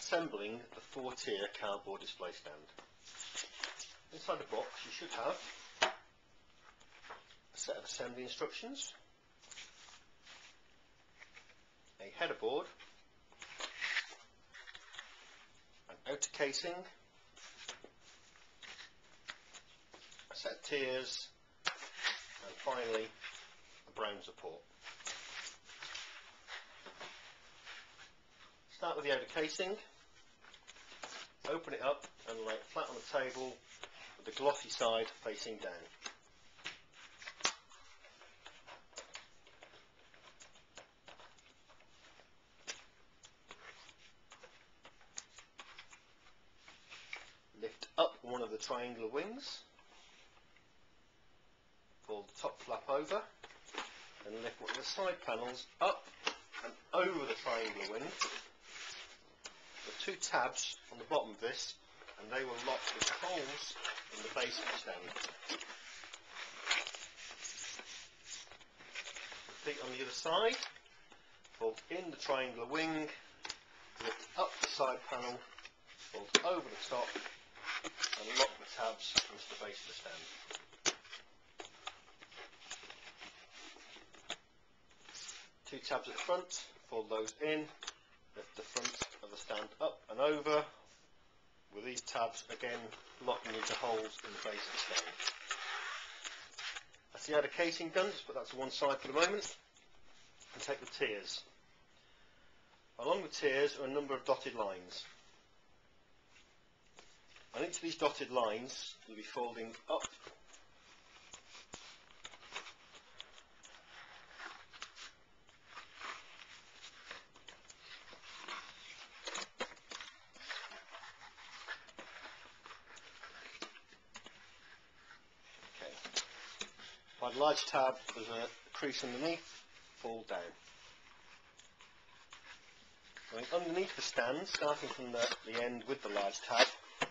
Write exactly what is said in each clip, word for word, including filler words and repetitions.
assembling the four-tier cardboard display stand. Inside the box you should have a set of assembly instructions, a header board, an outer casing, a set of tiers, and finally a brown support. Start with the outer casing, open it up and lay it flat on the table with the glossy side facing down. Lift up one of the triangular wings, pull the top flap over and lift one of the side panels up and over the triangular wing. There are two tabs on the bottom of this and they will lock with holes in the base of the stand. Repeat on the other side, pull in the triangular wing, lift up the side panel, pull over the top and lock the tabs into the base of the stand. Two tabs at the front, fold those in, lift the front of the stand up and over, with these tabs again locking into holes in the base of the stand. That's the outer casing done, just put that to one side for the moment, and take the tiers. Along the tiers are a number of dotted lines. On each of these dotted lines you'll be folding up okay. By the large tab there's a crease underneath, fold down. Going underneath the stand, starting from the, the end with the large tab,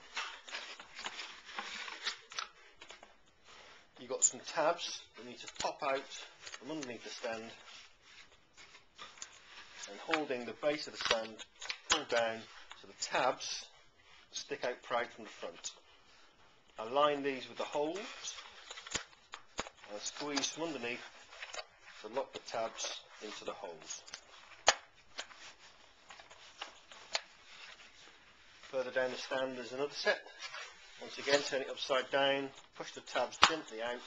you've got some tabs that need to pop out from underneath the stand, and holding the base of the stand, pull down so the tabs stick out proud from the front. Align these with the holes and squeeze from underneath to lock the tabs into the holes. Further down the stand there's another set. Once again, turn it upside down, push the tabs gently out,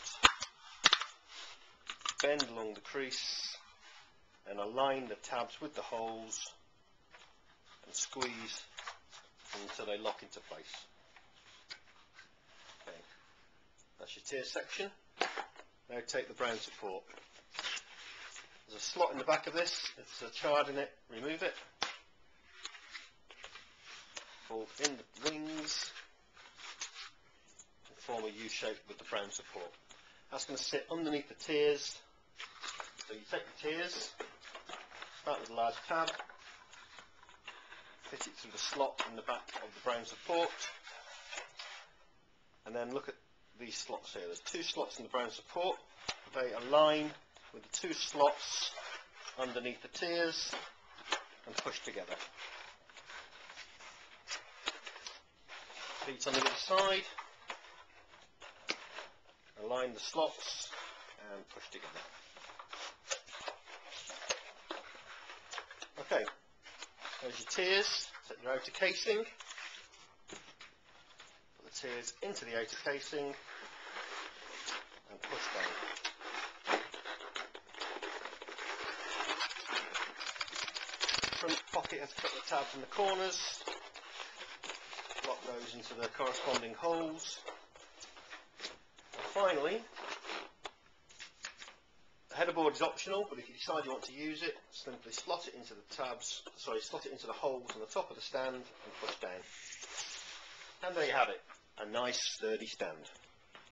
bend along the crease and align the tabs with the holes and squeeze until they lock into place. Okay, that's your tier section. Now take the brown support. There's a slot in the back of this, it's a chard in it, remove it, fold in the wings, form a U shape with the brown support. That's going to sit underneath the tiers. So you take the tiers, start with a large tab, fit it through the slot in the back of the brown support, and then look at these slots here. There's two slots in the brown support. They align with the two slots underneath the tiers and push together. Feet on the other side. Align the slots and push together. Okay, there's your tiers, set your outer casing, put the tiers into the outer casing and push down. Front pocket has a couple of tabs in the corners, lock those into the corresponding holes. Finally, the header board is optional, but if you decide you want to use it, simply slot it into the tabs, sorry, slot it into the holes on the top of the stand and push down. And there you have it, a nice sturdy stand.